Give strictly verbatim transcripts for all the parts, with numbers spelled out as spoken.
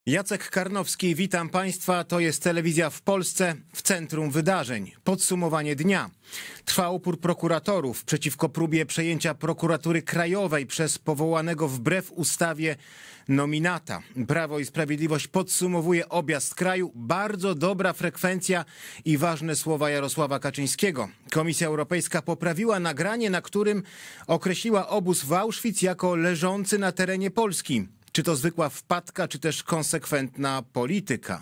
Jacek Karnowski, witam Państwa. To jest telewizja w Polsce w centrum wydarzeń. Podsumowanie dnia. Trwa upór prokuratorów przeciwko próbie przejęcia prokuratury krajowej przez powołanego wbrew ustawie nominata. Prawo i Sprawiedliwość podsumowuje objazd kraju. Bardzo dobra frekwencja i ważne słowa Jarosława Kaczyńskiego. Komisja Europejska poprawiła nagranie, na którym określiła obóz w Auschwitz jako leżący na terenie Polski. Czy to zwykła wpadka, czy też konsekwentna polityka?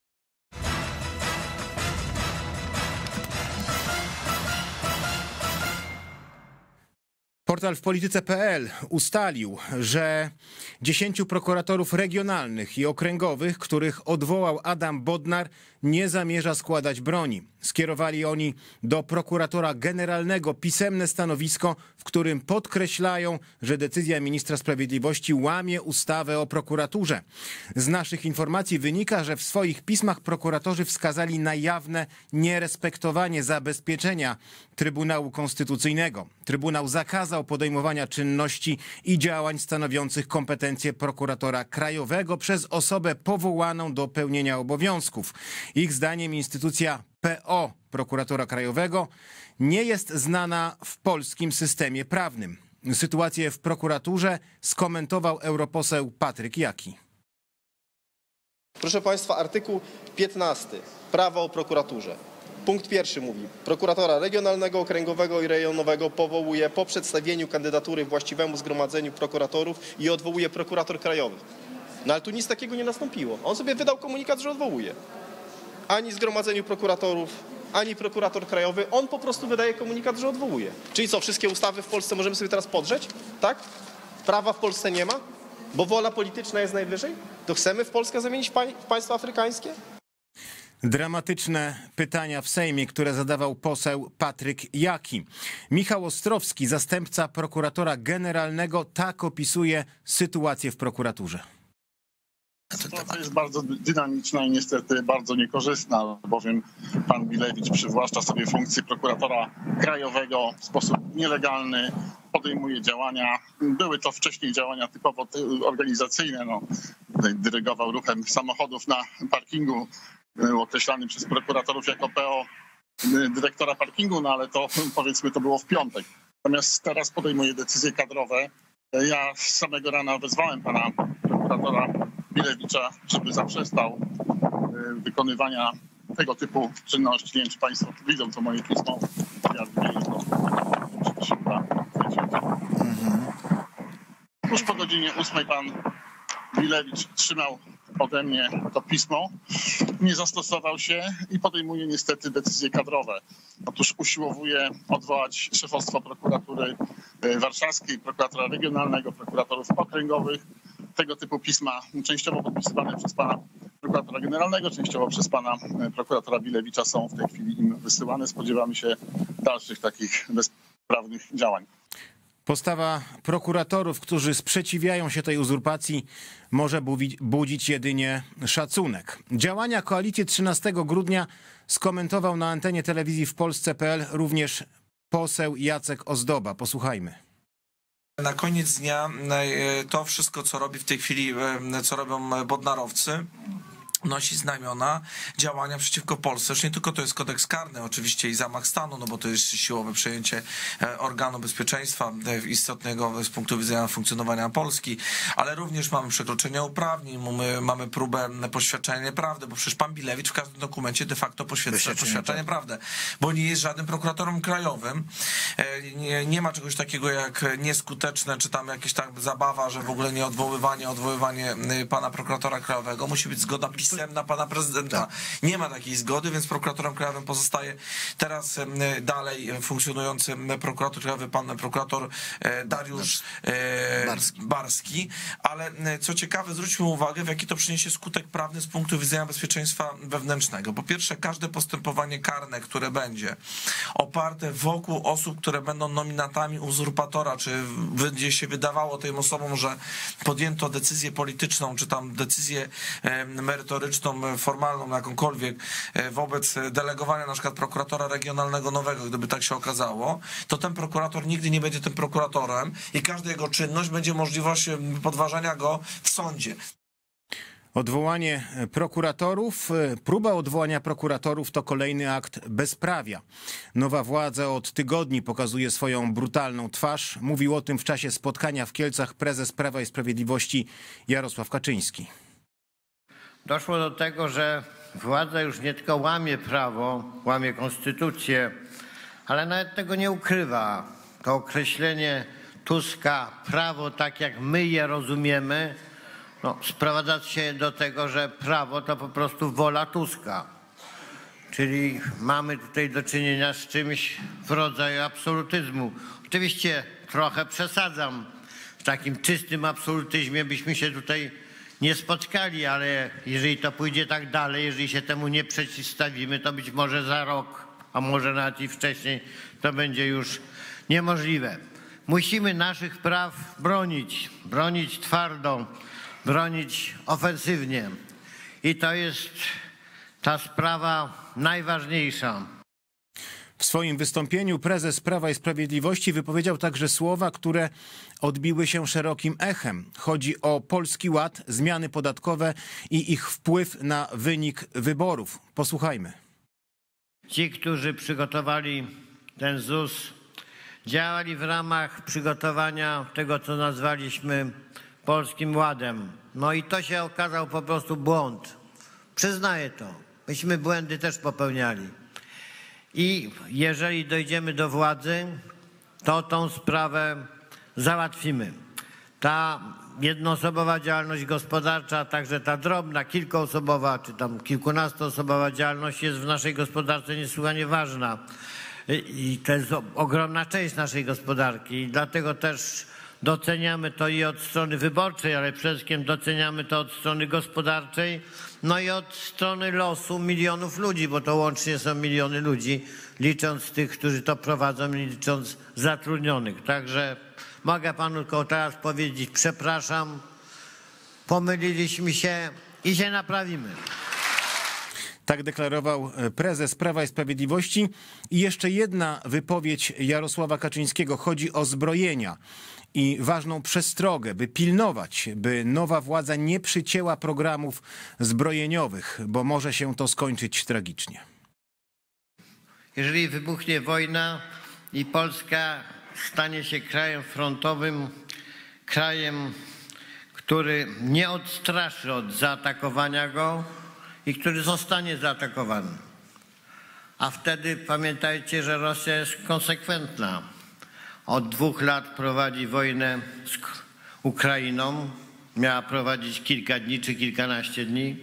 Portal w polityce kropka pe el ustalił, że dziesięciu prokuratorów regionalnych i okręgowych, których odwołał Adam Bodnar, nie zamierza składać broni. Skierowali oni do prokuratora generalnego pisemne stanowisko, w którym podkreślają, że decyzja ministra sprawiedliwości łamie ustawę o prokuraturze. Z naszych informacji wynika, że w swoich pismach prokuratorzy wskazali na jawne nierespektowanie zabezpieczenia Trybunału Konstytucyjnego. Trybunał zakazał podejmowania czynności i działań stanowiących kompetencje prokuratora krajowego przez osobę powołaną do pełnienia obowiązków. Ich zdaniem instytucja P O prokuratora krajowego nie jest znana w polskim systemie prawnym. Sytuację w prokuraturze skomentował europoseł Patryk Jaki. Proszę Państwa, artykuł piętnasty. Prawo o prokuraturze. Punkt pierwszy mówi: prokuratora regionalnego, okręgowego i rejonowego powołuje po przedstawieniu kandydatury właściwemu zgromadzeniu prokuratorów i odwołuje prokurator krajowy. No ale tu nic takiego nie nastąpiło. On sobie wydał komunikat, że odwołuje. Ani zgromadzeniu prokuratorów, ani prokurator krajowy. On po prostu wydaje komunikat, że odwołuje. Czyli co, wszystkie ustawy w Polsce możemy sobie teraz podrzeć? Tak? Prawa w Polsce nie ma? Bo wola polityczna jest najwyżej? To chcemy w Polskę zamienić w państwo afrykańskie? Dramatyczne pytania w Sejmie, które zadawał poseł Patryk Jaki. Michał Ostrowski, zastępca prokuratora generalnego, tak opisuje sytuację w prokuraturze. Sytuacja jest bardzo dynamiczna i niestety bardzo niekorzystna, bowiem pan Bilewicz przywłaszcza sobie funkcję prokuratora krajowego w sposób nielegalny, podejmuje działania. Były to wcześniej działania typowo organizacyjne. No, dyrygował ruchem samochodów na parkingu określanym przez prokuratorów jako P O dyrektora parkingu, no ale to powiedzmy to było w piątek. Natomiast teraz podejmuje decyzje kadrowe. Ja z samego rana wezwałem pana prokuratora Bilewicza, żeby zaprzestał wykonywania tego typu czynności. Nie wiem, czy Państwo widzą to moje pismo. Ja to się uda. Już po godzinie ósmej pan Bilewicz trzymał ode mnie to pismo, nie zastosował się i podejmuje niestety decyzje kadrowe. Otóż usiłowuje odwołać szefostwo prokuratury warszawskiej, prokuratora regionalnego, prokuratorów okręgowych. Tego typu pisma częściowo podpisywane przez pana prokuratora generalnego, częściowo przez pana prokuratora Bilewicza są w tej chwili im wysyłane. Spodziewamy się dalszych takich bezprawnych działań. Postawa prokuratorów, którzy sprzeciwiają się tej uzurpacji, może budzić jedynie szacunek. Działania koalicji trzynastego grudnia skomentował na antenie telewizji w Polsce kropka pe el również poseł Jacek Ozdoba. Posłuchajmy. Na koniec dnia to wszystko, co robi w tej chwili, co robią bodnarowcy, nosi znamiona działania przeciwko Polsce. Już nie tylko to jest kodeks karny oczywiście i zamach stanu, no bo to jest siłowe przejęcie organu bezpieczeństwa istotnego z punktu widzenia funkcjonowania Polski, ale również mamy przekroczenie uprawnień, mamy, mamy próbę poświadczenia nieprawdy, bo przecież pan Bilewicz w każdym dokumencie de facto poświadcza poświadczenie prawdę, bo nie jest żadnym prokuratorem krajowym. Nie, nie ma czegoś takiego jak nieskuteczne, czy tam jakieś tam zabawa, że w ogóle nie odwoływanie, odwoływanie pana prokuratora krajowego. Musi być zgoda pisemna na pana prezydenta. Nie ma takiej zgody, więc prokuratorem krajowym pozostaje teraz dalej funkcjonujący prokurator krajowy, pan prokurator Dariusz Barski. Barski. Ale co ciekawe, zwróćmy uwagę, w jaki to przyniesie skutek prawny z punktu widzenia bezpieczeństwa wewnętrznego. Po pierwsze, każde postępowanie karne, które będzie oparte wokół osób, które będą nominatami uzurpatora, czy będzie się wydawało tym osobom, że podjęto decyzję polityczną, czy tam decyzję merytoryczną, formalną, jakąkolwiek, wobec delegowania na przykład prokuratora regionalnego nowego, gdyby tak się okazało, to ten prokurator nigdy nie będzie tym prokuratorem i każda jego czynność będzie możliwość podważania go w sądzie. Odwołanie prokuratorów, próba odwołania prokuratorów to kolejny akt bezprawia. Nowa władza od tygodni pokazuje swoją brutalną twarz. Mówił o tym w czasie spotkania w Kielcach prezes Prawa i Sprawiedliwości Jarosław Kaczyński. Doszło do tego, że władza już nie tylko łamie prawo, łamie konstytucję, ale nawet tego nie ukrywa. To określenie Tuska, prawo tak jak my je rozumiemy, no, sprowadza się do tego, że prawo to po prostu wola Tuska. Czyli mamy tutaj do czynienia z czymś w rodzaju absolutyzmu. Oczywiście trochę przesadzam. W takim czystym absolutyzmie byśmy się tutaj nie spotkali, ale jeżeli to pójdzie tak dalej, jeżeli się temu nie przeciwstawimy, to być może za rok, a może nawet i wcześniej, to będzie już niemożliwe. Musimy naszych praw bronić, bronić twardo, bronić ofensywnie. I to jest ta sprawa najważniejsza. W swoim wystąpieniu prezes Prawa i Sprawiedliwości wypowiedział także słowa, które odbiły się szerokim echem. Chodzi o Polski Ład, zmiany podatkowe i ich wpływ na wynik wyborów. Posłuchajmy. Ci, którzy przygotowali ten Z U S, działali w ramach przygotowania tego, co nazwaliśmy Polskim Ładem. No i to się okazał po prostu błąd. Przyznaję to. Myśmy błędy też popełniali. I jeżeli dojdziemy do władzy, to tą sprawę załatwimy. Ta jednoosobowa działalność gospodarcza, także ta drobna, kilkuosobowa czy tam kilkunastoosobowa działalność jest w naszej gospodarce niesłychanie ważna. I to jest ogromna część naszej gospodarki. I dlatego też doceniamy to i od strony wyborczej, ale przede wszystkim doceniamy to od strony gospodarczej, no i od strony losu milionów ludzi, bo to łącznie są miliony ludzi, licząc tych, którzy to prowadzą i licząc zatrudnionych. Także mogę panu tylko teraz powiedzieć, przepraszam, pomyliliśmy się i się naprawimy. Tak deklarował prezes Prawa i Sprawiedliwości. I jeszcze jedna wypowiedź Jarosława Kaczyńskiego. Chodzi o zbrojenia i ważną przestrogę, by pilnować, by nowa władza nie przycięła programów zbrojeniowych, bo może się to skończyć tragicznie. Jeżeli wybuchnie wojna i Polska stanie się krajem frontowym, krajem, który nie odstraszy od zaatakowania go i który zostanie zaatakowany. A wtedy pamiętajcie, że Rosja jest konsekwentna. Od dwóch lat prowadzi wojnę z Ukrainą. Miała prowadzić kilka dni czy kilkanaście dni.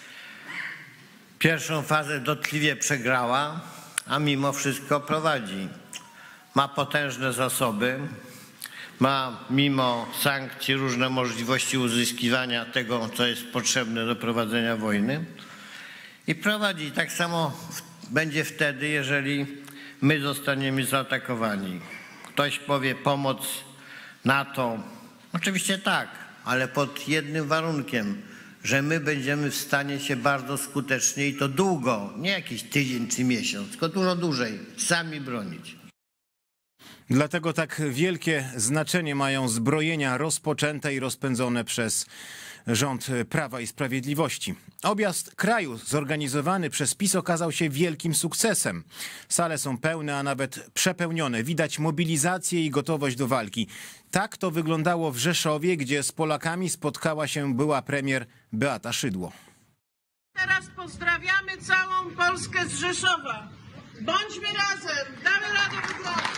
Pierwszą fazę dotkliwie przegrała, a mimo wszystko prowadzi. Ma potężne zasoby, ma mimo sankcji różne możliwości uzyskiwania tego, co jest potrzebne do prowadzenia wojny i prowadzi. Tak samo będzie wtedy, jeżeli my zostaniemy zaatakowani. Ktoś powie pomoc NATO. Oczywiście tak, ale pod jednym warunkiem, że my będziemy w stanie się bardzo skutecznie i to długo, nie jakiś tydzień czy miesiąc, tylko dużo dłużej, sami bronić. Dlatego tak wielkie znaczenie mają zbrojenia rozpoczęte i rozpędzone przez rząd Prawa i Sprawiedliwości. Objazd kraju zorganizowany przez PiS okazał się wielkim sukcesem. Sale są pełne, a nawet przepełnione. Widać mobilizację i gotowość do walki. Tak to wyglądało w Rzeszowie, gdzie z Polakami spotkała się była premier Beata Szydło. Teraz pozdrawiamy całą Polskę z Rzeszowa. Bądźmy razem, damy radę wygrać.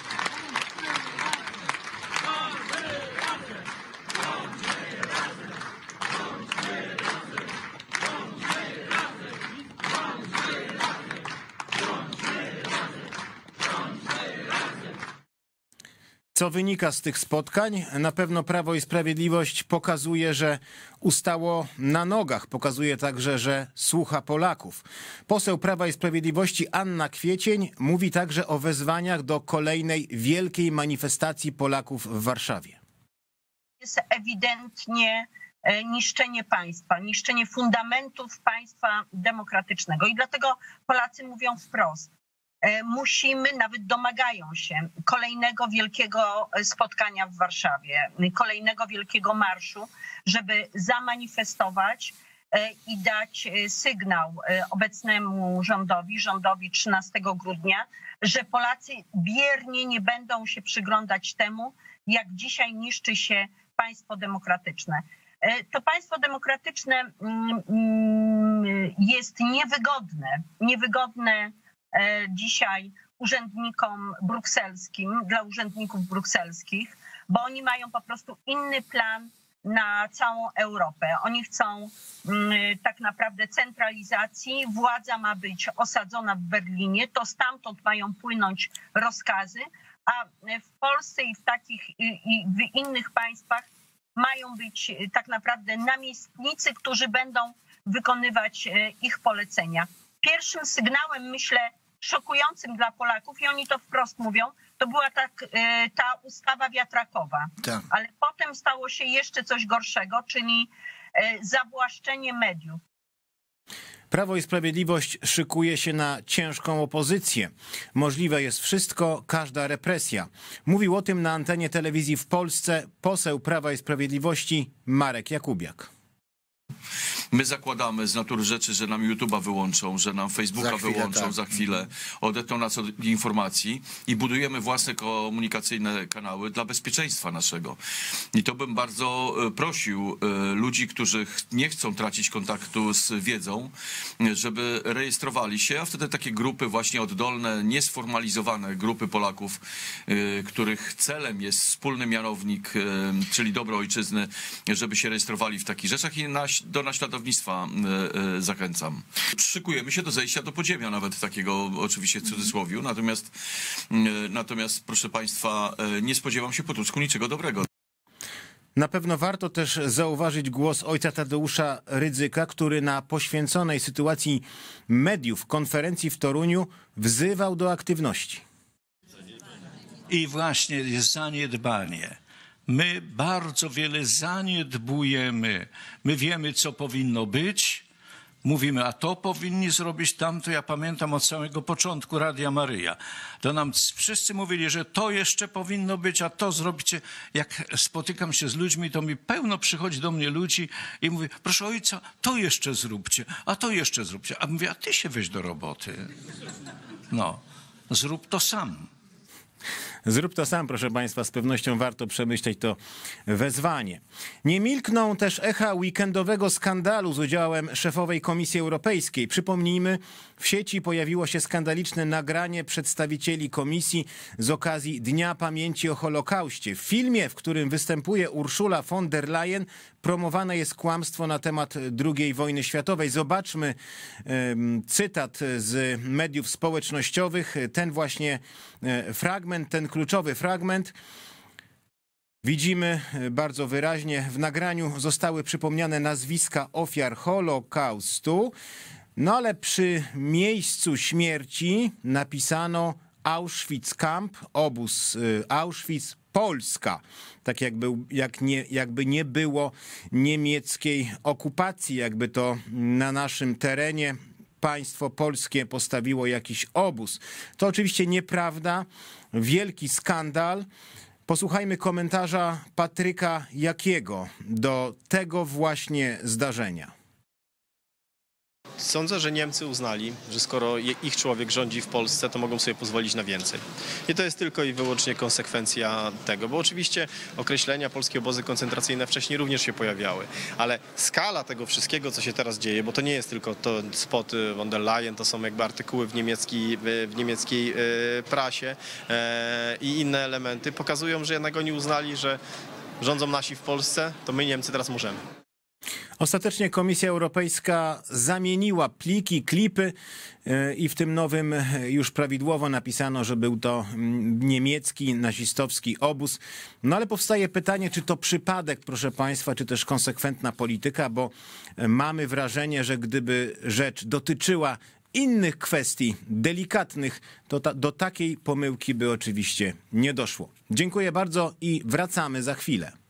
Co wynika z tych spotkań? Na pewno Prawo i Sprawiedliwość pokazuje, że ustało na nogach. Pokazuje także, że słucha Polaków. Poseł Prawa i Sprawiedliwości Anna Kwiecień mówi także o wezwaniach do kolejnej wielkiej manifestacji Polaków w Warszawie. Jest ewidentnie niszczenie państwa, niszczenie fundamentów państwa demokratycznego. I dlatego Polacy mówią wprost: musimy, nawet domagają się kolejnego wielkiego spotkania w Warszawie, kolejnego wielkiego marszu, żeby zamanifestować i dać sygnał obecnemu rządowi, rządowi trzynastego grudnia, że Polacy biernie nie będą się przyglądać temu, jak dzisiaj niszczy się państwo demokratyczne. To państwo demokratyczne jest niewygodne, niewygodne dzisiaj urzędnikom brukselskim, dla urzędników brukselskich, bo oni mają po prostu inny plan na całą Europę. Oni chcą tak naprawdę centralizacji, władza ma być osadzona w Berlinie, to stamtąd mają płynąć rozkazy, a w Polsce i w takich i w innych państwach mają być tak naprawdę namiestnicy, którzy będą wykonywać ich polecenia. Pierwszym sygnałem, myślę, szokującym dla Polaków, i oni to wprost mówią, to była tak, ta ustawa wiatrakowa. Tak. Ale potem stało się jeszcze coś gorszego, czyli zawłaszczenie mediów. Prawo i Sprawiedliwość szykuje się na ciężką opozycję. Możliwe jest wszystko, każda represja. Mówił o tym na antenie telewizji w Polsce poseł Prawa i Sprawiedliwości Marek Jakubiak. My zakładamy z natury rzeczy, że nam YouTube'a wyłączą, że nam Facebooka za chwilę, wyłączą tak. za chwilę, odetną nas od informacji i budujemy własne komunikacyjne kanały dla bezpieczeństwa naszego. I to bym bardzo prosił ludzi, którzy nie chcą tracić kontaktu z wiedzą, żeby rejestrowali się, a wtedy takie grupy właśnie oddolne, niesformalizowane grupy Polaków, których celem jest wspólny mianownik, czyli dobro ojczyzny, żeby się rejestrowali w takich rzeczach i na, do naśladownictwa zachęcam. Szykujemy się do zejścia do podziemia, nawet takiego oczywiście w cudzysłowiu, natomiast, natomiast proszę Państwa, nie spodziewam się po Tucku niczego dobrego. Na pewno warto też zauważyć głos ojca Tadeusza Rydzyka, który na poświęconej sytuacji mediów konferencji w Toruniu wzywał do aktywności. I właśnie jest zaniedbanie. My bardzo wiele zaniedbujemy. My wiemy, co powinno być. Mówimy, a to powinni zrobić, tamto. Ja pamiętam od samego początku Radia Maryja. To nam wszyscy mówili, że to jeszcze powinno być, a to zrobicie. Jak spotykam się z ludźmi, to mi pełno przychodzi do mnie ludzi i mówi, proszę ojca, to jeszcze zróbcie, a to jeszcze zróbcie. A mówię, a ty się weź do roboty. No, zrób to sam. Zrób to sam, proszę Państwa, z pewnością warto przemyśleć to wezwanie. Nie milkną też echa weekendowego skandalu z udziałem szefowej Komisji Europejskiej. Przypomnijmy, w sieci pojawiło się skandaliczne nagranie przedstawicieli Komisji z okazji Dnia Pamięci o Holokauście. W filmie, w którym występuje Ursula von der Leyen, promowane jest kłamstwo na temat drugiej wojny światowej. Zobaczmy um, cytat z mediów społecznościowych. Ten właśnie e, fragment, ten kluczowy fragment. Widzimy bardzo wyraźnie, w nagraniu zostały przypomniane nazwiska ofiar Holokaustu, no ale przy miejscu śmierci napisano Auschwitz Camp, obóz Auschwitz, Polska. Tak jakby, jak nie, jakby nie było niemieckiej okupacji, jakby to na naszym terenie państwo polskie postawiło jakiś obóz. To oczywiście nieprawda, wielki skandal. Posłuchajmy komentarza Patryka Jakiego do tego właśnie zdarzenia. Sądzę, że Niemcy uznali, że skoro ich człowiek rządzi w Polsce, to mogą sobie pozwolić na więcej. I to jest tylko i wyłącznie konsekwencja tego, bo oczywiście określenia polskie obozy koncentracyjne wcześniej również się pojawiały, ale skala tego wszystkiego, co się teraz dzieje, bo to nie jest tylko to spot von der Leyen, to są jakby artykuły w, niemiecki, w niemieckiej prasie i inne elementy, pokazują, że jednak oni uznali, że rządzą nasi w Polsce, to my Niemcy teraz możemy. Ostatecznie Komisja Europejska zamieniła pliki, klipy i w tym nowym już prawidłowo napisano, że był to niemiecki, nazistowski obóz. No ale powstaje pytanie, czy to przypadek, proszę Państwa, czy też konsekwentna polityka, bo mamy wrażenie, że gdyby rzecz dotyczyła innych kwestii delikatnych, to ta, do takiej pomyłki by oczywiście nie doszło. Dziękuję bardzo i wracamy za chwilę.